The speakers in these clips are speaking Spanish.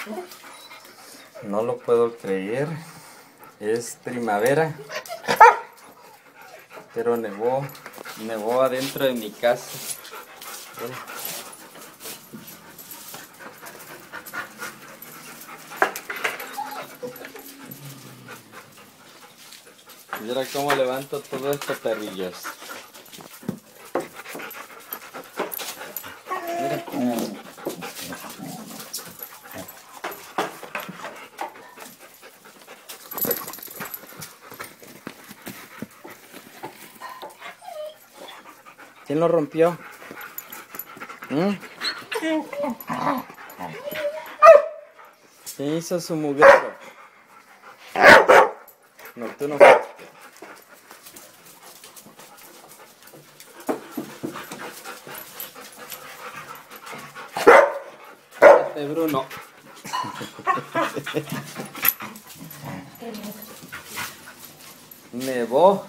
No lo puedo creer. Es primavera. Pero nevó adentro de mi casa. Mira cómo levanto todo esto, perrillos. Mira. ¿Quién lo rompió? ¿Quién hizo su mugrero? No, tú no fuiste. Bruno. Nevó.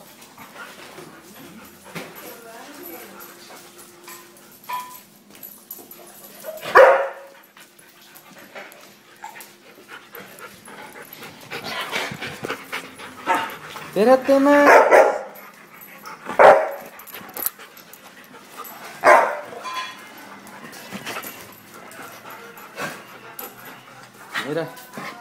Espérate más. Mira.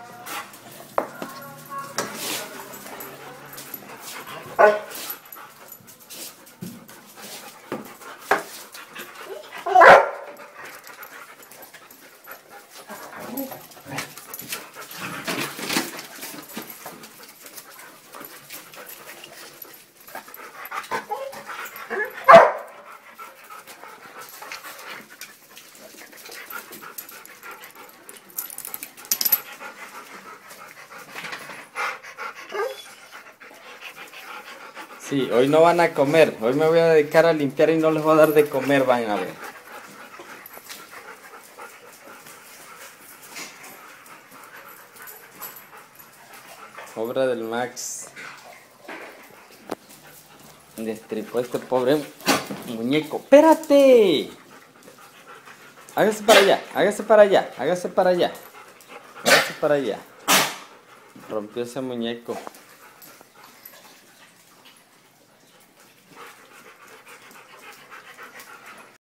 Sí, hoy no van a comer. Hoy me voy a dedicar a limpiar y no les voy a dar de comer, van a ver. Obra del Max. Destripó este pobre muñeco. ¡Espérate! Hágase para allá, hágase para allá, hágase para allá. Hágase para allá. Rompió ese muñeco.